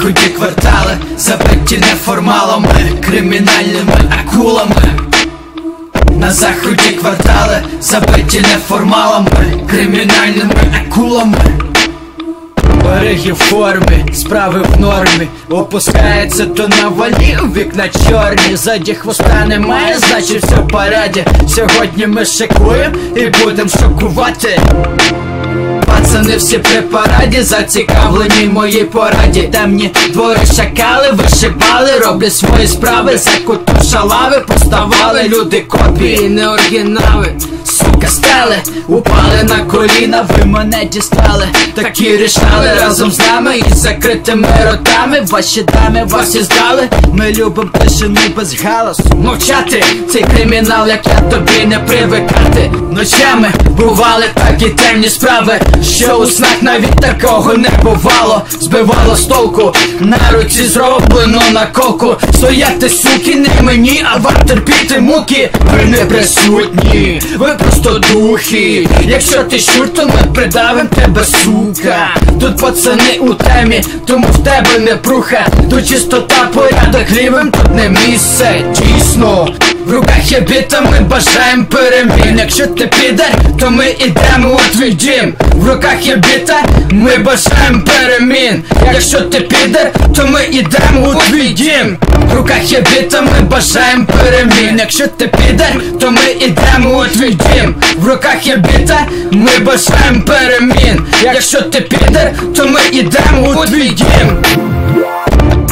заході квартали забиті неформалами, кримінальними акулами. На заході квартали забиті неформалами, кримінальними акулами. Береги в формі, справи в нормі, опускається то на валі, у вікна чорні. Ззаді хвоста немає, значить все в поряді. Сьогодні ми шикуємо і будем шокувати. Пацани всі при параді, зацікавлені в моїй пораді. Темні двори шакали, вишибали, роблять свої справи. За кутом шалави поставали люди копії, не оригінали. Сука, стели, упали на коліна, ви мене дістали. Такі рішали разом з нами із закритими ротами. Ваші дами вас і здали, ми любим тишину без галасу. Мовчати, цей кримінал, як я, тобі не привикати. Ночами бували такі темні справи, що у снах навіть такого не бувало. Збивало з толку, на руці зроблено наколку. Стояти, суки, не мені, а вам терпіти муки. Ви не присутні, ви просто духи. Якщо ти щур, то ми придавим тебе, сука. Тут пацани у темі, тому в тебе не пруха. Тут чистота, порядок, грівим тут не місце, дійсно. В руках є біта, ми бажаємо перемін. Якщо ти підер, то ми ідемо у твій дім. В руках є біта, ми бажаємо перемін. Якщо ти підер, то ми ідемо у твій дім. В руках є біта, ми бажаємо перемін. Якщо ти підер, то ми ідемо у твій дім. В руках є біта, ми бажаємо перемін. Якщо ти підер, то ми ідемо у твій дім.